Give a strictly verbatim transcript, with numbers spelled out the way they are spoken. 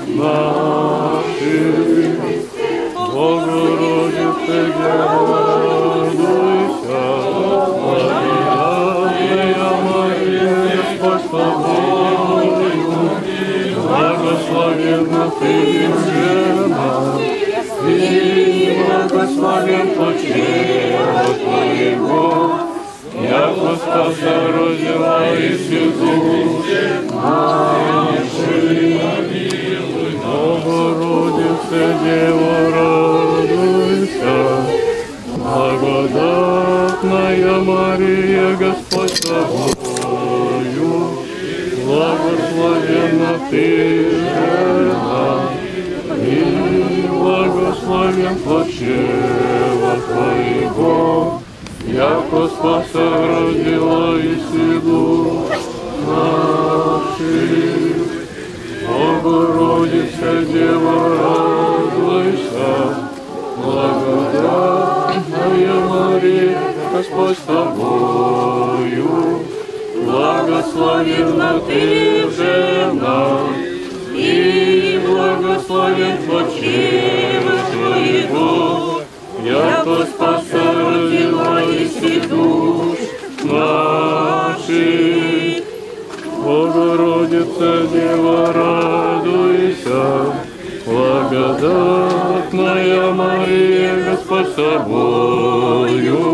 наших. Богородице, Дева, радуйся, благодатная Мария, Господь с тобою, благословенна ты в женах, и благословен плод чрева твоего, яко Спаса родила Иисус наших. Богородице, Дева, радуйся, благодатная Мария, Господь с тобою, благословенна ты в женах, и благословен плод чрева твоего, яко Спаса родила Иисус наших. Богородице, Дева, радуйся, благодатная Мария, Господь с тобою, благословенна ты в женах, и благословен плод чрева твоего, яко Спаса родила Иисус наших. Богородице, Дева, радуйся, благодатная Мария, Господь с тобою,